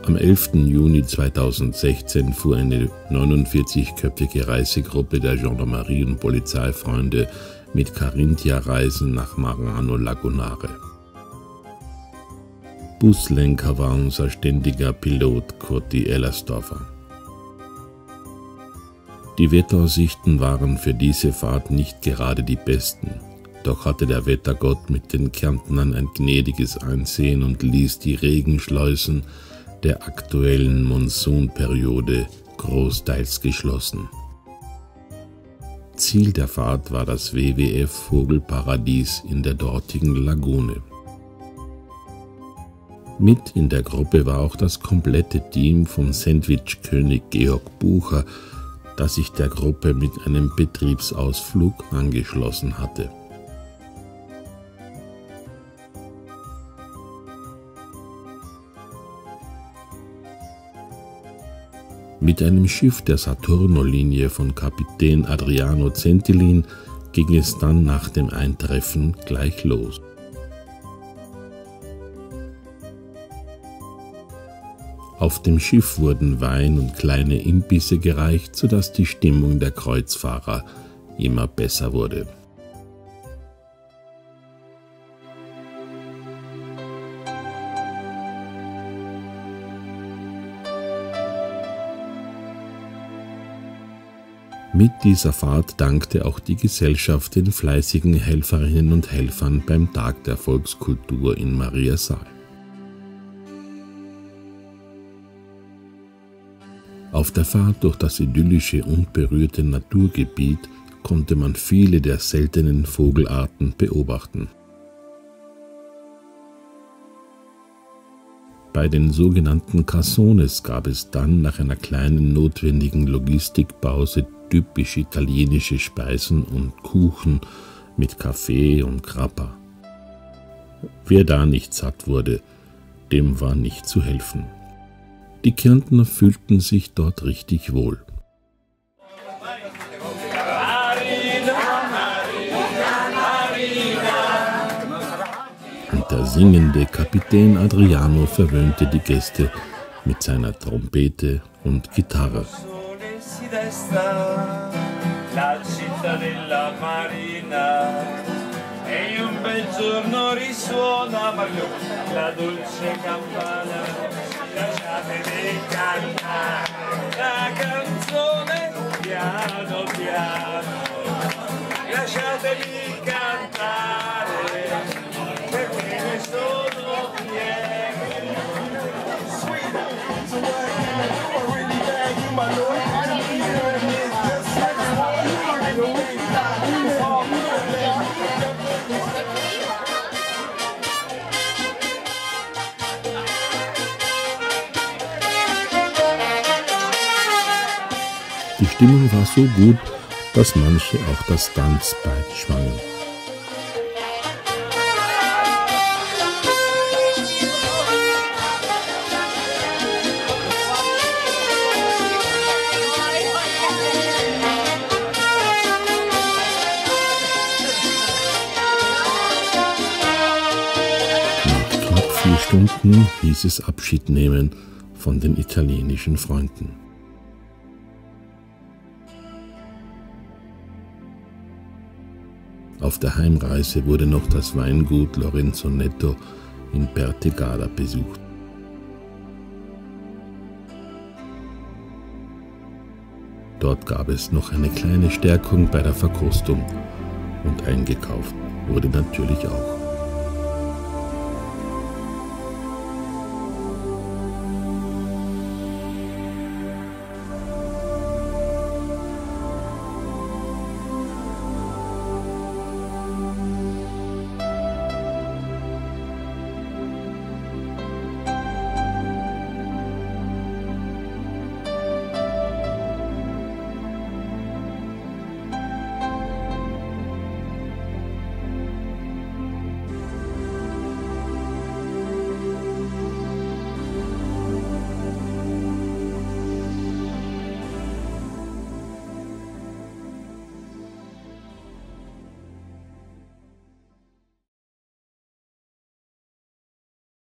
Am 11. Juni 2016 fuhr eine 49-köpfige Reisegruppe der Gendarmerie und Polizeifreunde mit Carinthia-Reisen nach Marano Lagunare. Buslenker war unser ständiger Pilot Kurti Ellersdorfer. Die Wetteraussichten waren für diese Fahrt nicht gerade die besten, doch hatte der Wettergott mit den Kärntnern ein gnädiges Einsehen und ließ die Regenschleusen der aktuellen Monsunperiode großteils geschlossen. Ziel der Fahrt war das WWF Vogelparadies in der dortigen Lagune. Mit in der Gruppe war auch das komplette Team vom Sandwich-König Georg Bucher, das sich der Gruppe mit einem Betriebsausflug angeschlossen hatte. Mit einem Schiff der Saturno-Linie von Kapitän Adriano Zentilin ging es dann nach dem Eintreffen gleich los. Auf dem Schiff wurden Wein und kleine Imbisse gereicht, sodass die Stimmung der Kreuzfahrer immer besser wurde. Mit dieser Fahrt dankte auch die Gesellschaft den fleißigen Helferinnen und Helfern beim Tag der Volkskultur in Mariasal. Auf der Fahrt durch das idyllische, unberührte Naturgebiet konnte man viele der seltenen Vogelarten beobachten. Bei den sogenannten Cassones gab es dann nach einer kleinen notwendigen Logistikpause typisch italienische Speisen und Kuchen mit Kaffee und Grappa. Wer da nicht satt wurde, dem war nicht zu helfen. Die Kärntner fühlten sich dort richtig wohl. Und der singende Kapitän Adriano verwöhnte die Gäste mit seiner Trompete und Gitarre. La città della marina e un bel giorno risuona la dolce campana, lasciatemi cantare la canzone piano piano, lasciatemi cantare perché ne sono fiero. Die Stimmung war so gut, dass manche auch das Tanzbein schwangen. Nach knapp 4 Stunden hieß es Abschied nehmen von den italienischen Freunden. Auf der Heimreise wurde noch das Weingut Lorenzo Netto in Pertegada besucht. Dort gab es noch eine kleine Stärkung bei der Verkostung und eingekauft wurde natürlich auch.